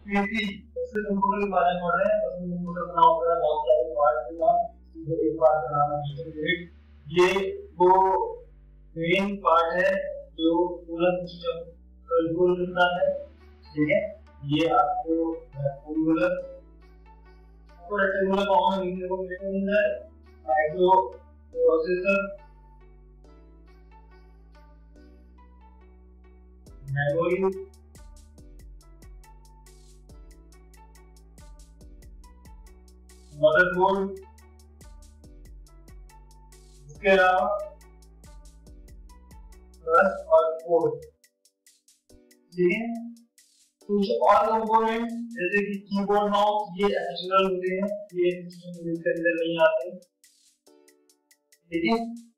PC इससे computer के बारे में पढ़ रहे हैं। उसमें कंप्यूटर बनाओ पूरा बहुत सारे पार्ट के साथ एक पार्ट का नाम है सिस्टम यूनिट। ये वो मेन पार्ट है जो पूरा सिस्टम कंट्रोल करता है। ठीक है, ये आपको रेक्टेंगुलर कॉमन लिखने को मिलता है। माइक्रो प्रोसेसर, मेमोरी, मदरबोर्ड, इसके अलावा बस और पोर्ट। ठीक है, कुछ और कंपोनेंट जैसे कि कीबोर्ड, माउस, ये एक्सटर्नल होते हैं, ये सिस्टम के अंदर नहीं आते। ठीक है।